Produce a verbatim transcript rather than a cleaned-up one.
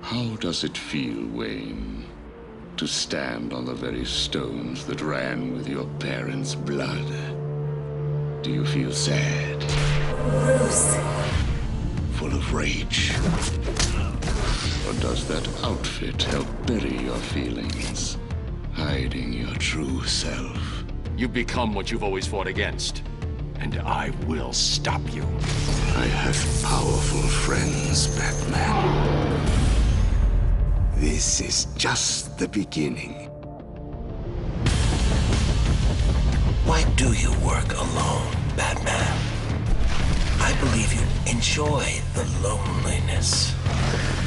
How does it feel, Wayne, to stand on the very stones that ran with your parents' blood? Do you feel sad? Bruce. Full of rage? Or does that outfit help bury your feelings, hiding your true self? You've become what you've always fought against, and I will stop you. I have powerful friends, Batman. This is just the beginning. Why do you work alone, Batman? I believe you enjoy the loneliness.